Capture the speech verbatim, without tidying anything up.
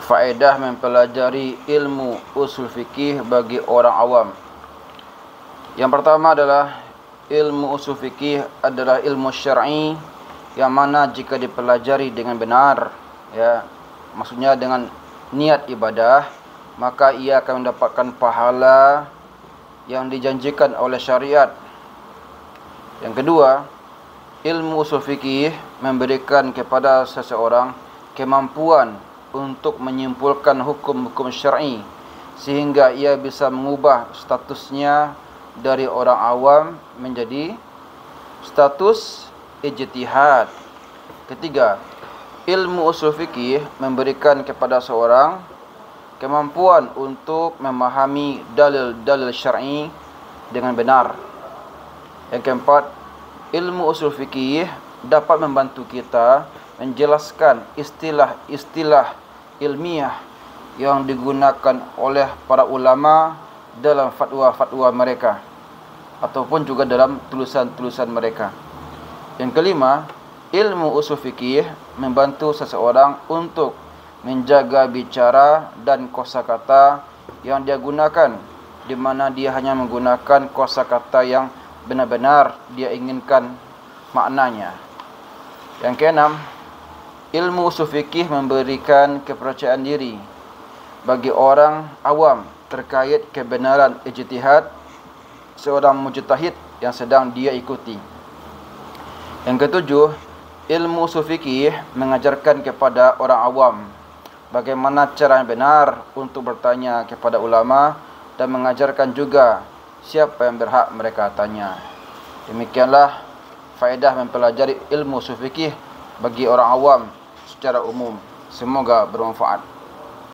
Faedah mempelajari ilmu usul fikih bagi orang awam. Yang pertama adalah ilmu usul fikih adalah ilmu syar'i yang mana jika dipelajari dengan benar, ya, maksudnya dengan niat ibadah, maka ia akan mendapatkan pahala yang dijanjikan oleh syariat. Yang kedua, ilmu usul fikih memberikan kepada seseorang kemampuan untuk menyimpulkan hukum-hukum syar'i sehingga ia bisa mengubah statusnya dari orang awam menjadi status ijtihad. Ketiga, ilmu usul fikih memberikan kepada seorang kemampuan untuk memahami dalil-dalil syar'i dengan benar. Yang keempat, ilmu usul fikih dapat membantu kita menjelaskan istilah-istilah ilmiah yang digunakan oleh para ulama dalam fatwa-fatwa mereka ataupun juga dalam tulisan-tulisan mereka. Yang kelima, ilmu usul fikih membantu seseorang untuk menjaga bicara dan kosakata yang dia gunakan, di mana dia hanya menggunakan kosakata yang benar-benar dia inginkan maknanya. Yang keenam, ilmu usul fikih memberikan kepercayaan diri bagi orang awam terkait kebenaran ijtihad seorang mujtahid yang sedang dia ikuti. Yang ketujuh, ilmu usul fikih mengajarkan kepada orang awam bagaimana cara yang benar untuk bertanya kepada ulama dan mengajarkan juga siapa yang berhak mereka tanya. Demikianlah faedah mempelajari ilmu usul fikih bagi orang awam secara umum. Semoga bermanfaat.